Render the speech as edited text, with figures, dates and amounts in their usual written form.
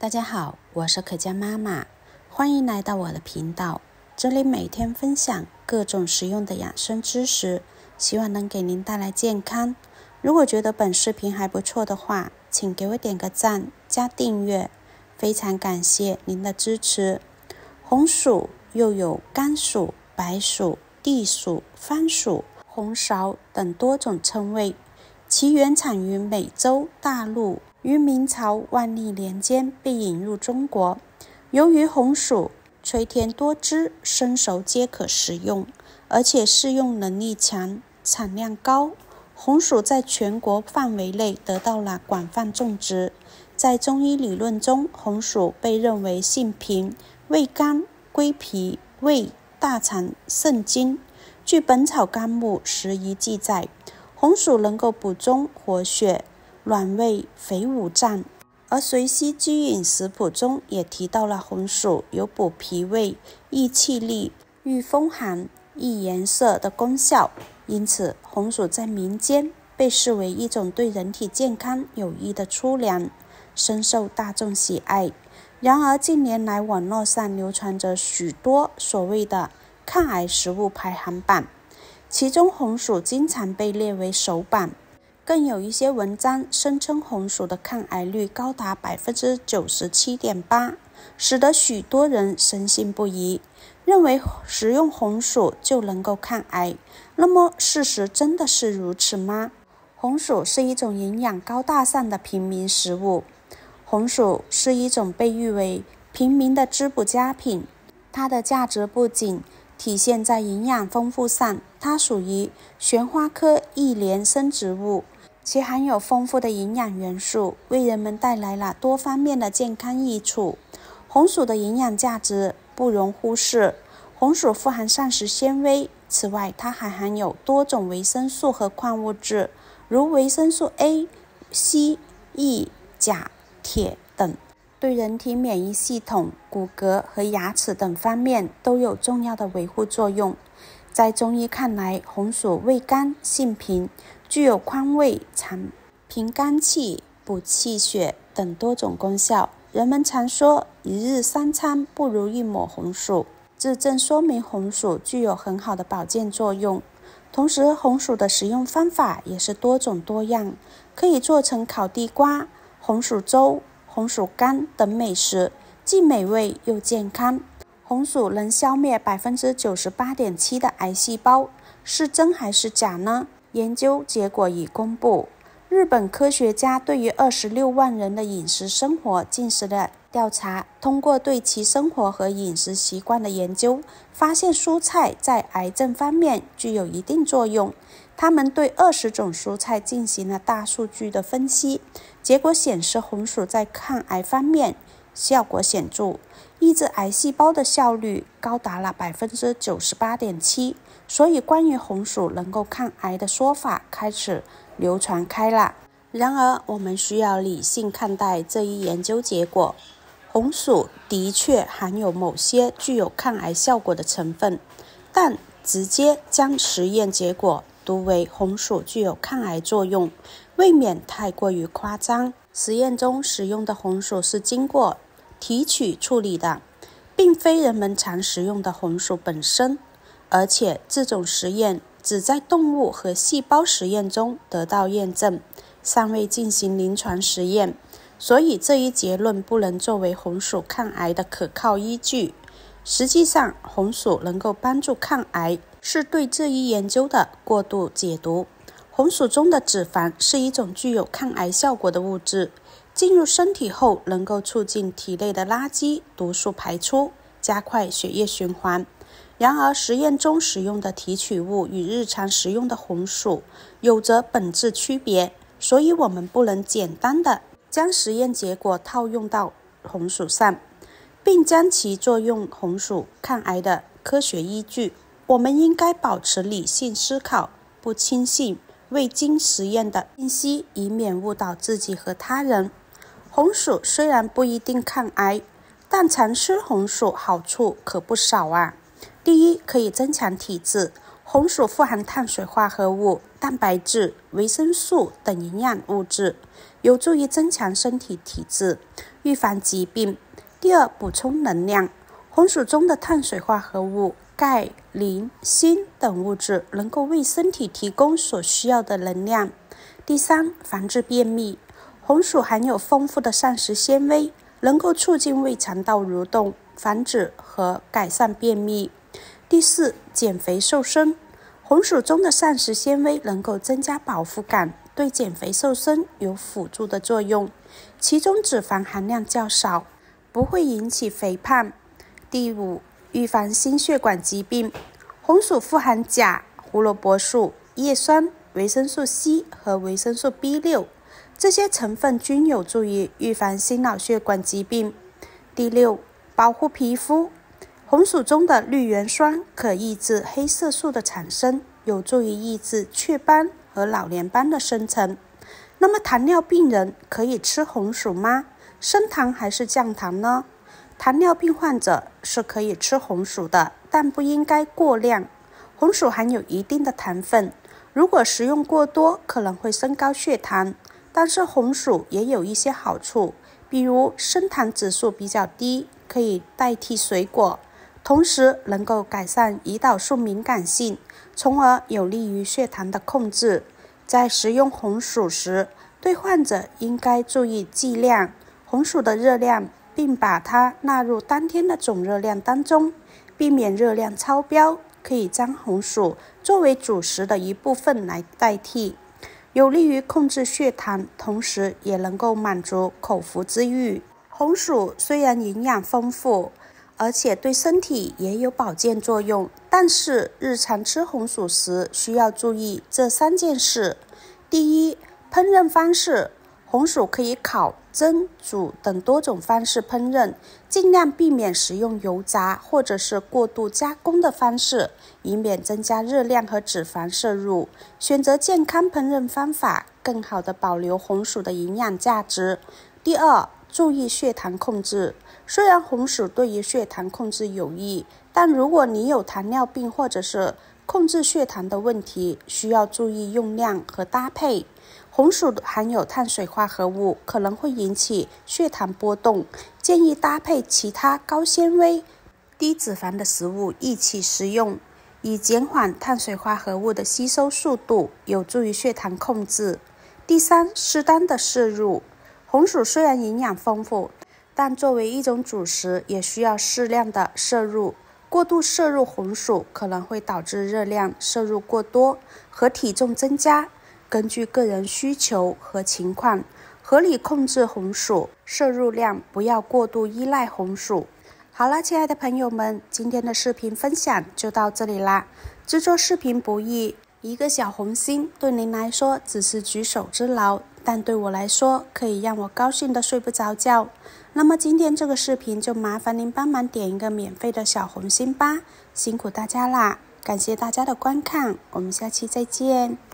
大家好，我是可嘉妈妈，欢迎来到我的频道。这里每天分享各种实用的养生知识，希望能给您带来健康。如果觉得本视频还不错的话，请给我点个赞加订阅，非常感谢您的支持。红薯又有甘薯、白薯、地薯、番薯、红苕等多种称谓，其原产于美洲大陆，于明朝万历年间被引入中国。由于红薯垂甜多汁，生熟皆可食用，而且适用能力强，产量高，红薯在全国范围内得到了广泛种植。在中医理论中，红薯被认为性平、味甘、归脾、胃、大肠、肾经。据《本草纲目拾遗》记载，红薯能够补中活血、暖胃、肥五脏。而《随息居饮食谱》中也提到了红薯有补脾胃、益气力、御风寒、益颜色的功效，因此红薯在民间被视为一种对人体健康有益的粗粮，深受大众喜爱。然而近年来网络上流传着许多所谓的抗癌食物排行榜，其中红薯经常被列为首榜，更有一些文章声称红薯的抗癌率高达 97.8%， 使得许多人深信不疑，认为食用红薯就能够抗癌。那么事实真的是如此吗？红薯是一种营养高大上的平民食物。红薯是一种被誉为平民的滋补佳品，它的价值不仅体现在营养丰富上，它属于旋花科一年生植物，其含有丰富的营养元素，为人们带来了多方面的健康益处。红薯的营养价值不容忽视，红薯富含膳食纤维，此外它还含有多种维生素和矿物质，如维生素 A、C、E、钾、铁等，对人体免疫系统、骨骼和牙齿等方面都有重要的维护作用。在中医看来，红薯味甘性平，具有宽胃、长平肝气、补气血等多种功效。人们常说一日三餐不如一抹红薯，这正说明红薯具有很好的保健作用。同时红薯的食用方法也是多种多样，可以做成烤地瓜、红薯粥、红薯干等美食，既美味又健康。红薯能消灭 98.7% 的癌细胞，是真还是假呢？研究结果已公布。日本科学家对于26万人的饮食生活进行了调查，通过对其生活和饮食习惯的研究，发现蔬菜在癌症方面具有一定作用。他们对20种蔬菜进行了大数据的分析，结果显示红薯在抗癌方面效果显著，抑制癌细胞的效率高达了 98.7%， 所以关于红薯能够抗癌的说法开始流传开了。然而我们需要理性看待这一研究结果，红薯的确含有某些具有抗癌效果的成分，但直接将实验结果读为红薯具有抗癌作用，未免太过于夸张。实验中使用的红薯是经过提取处理的，并非人们常食用的红薯本身，而且这种实验只在动物和细胞实验中得到验证，尚未进行临床实验，所以这一结论不能作为红薯抗癌的可靠依据。实际上，红薯能够帮助抗癌，是对这一研究的过度解读。红薯中的脂肪是一种具有抗癌效果的物质，进入身体后能够促进体内的垃圾毒素排出，加快血液循环。然而实验中使用的提取物与日常食用的红薯有着本质区别，所以我们不能简单的将实验结果套用到红薯上，并将其作用红薯抗癌的科学依据。我们应该保持理性思考，不轻信未经实验的信息，以免误导自己和他人。红薯虽然不一定抗癌，但常吃红薯好处可不少啊。第一，可以增强体质。红薯富含碳水化合物、蛋白质、维生素等营养物质，有助于增强身体体质。 预防疾病。第二，补充能量。红薯中的碳水化合物、钙、磷、锌等物质能够为身体提供所需要的能量。第三，防治便秘。红薯含有丰富的膳食纤维，能够促进胃肠道蠕动，防止和改善便秘。第四，减肥瘦身。红薯中的膳食纤维能够增加饱腹感，对减肥瘦身有辅助的作用。其中脂肪含量较少，不会引起肥胖。第五，预防心血管疾病。红薯富含钾、胡萝卜素、叶酸、维生素 C 和维生素 B6， 这些成分均有助于预防心脑血管疾病。第六，保护皮肤。红薯中的绿原酸可抑制黑色素的产生，有助于抑制雀斑和老年斑的生成。那么糖尿病人可以吃红薯吗？升糖还是降糖呢？糖尿病患者是可以吃红薯的，但不应该过量。红薯含有一定的糖分，如果食用过多可能会升高血糖。但是红薯也有一些好处，比如升糖指数比较低，可以代替水果，同时能够改善胰岛素敏感性，从而有利于血糖的控制。在食用红薯时，对患者应该注意剂量，红薯的热量，并把它纳入当天的总热量当中，避免热量超标。可以将红薯作为主食的一部分来代替，有利于控制血糖，同时也能够满足口腹之欲。红薯虽然营养丰富，而且对身体也有保健作用，但是日常吃红薯时需要注意这3件事。第一，烹饪方式。红薯可以烤、蒸、煮等多种方式烹饪，尽量避免食用油炸或者是过度加工的方式，以免增加热量和脂肪摄入。选择健康烹饪方法，更好地保留红薯的营养价值。第二，注意血糖控制。虽然红薯对于血糖控制有益，但如果你有糖尿病或者是控制血糖的问题，需要注意用量和搭配。红薯含有碳水化合物，可能会引起血糖波动，建议搭配其他高纤维、低脂肪的食物一起食用，以减缓碳水化合物的吸收速度，有助于血糖控制。第三，适当的摄入。红薯虽然营养丰富，但作为一种主食，也需要适量的摄入。过度摄入红薯可能会导致热量摄入过多和体重增加。根据个人需求和情况，合理控制红薯摄入量，不要过度依赖红薯。好了，亲爱的朋友们，今天的视频分享就到这里啦。制作视频不易，一个小红心对您来说只是举手之劳，但对我来说可以让我高兴的睡不着觉。那么今天这个视频就麻烦您帮忙点一个免费的小红心吧，辛苦大家啦！感谢大家的观看，我们下期再见。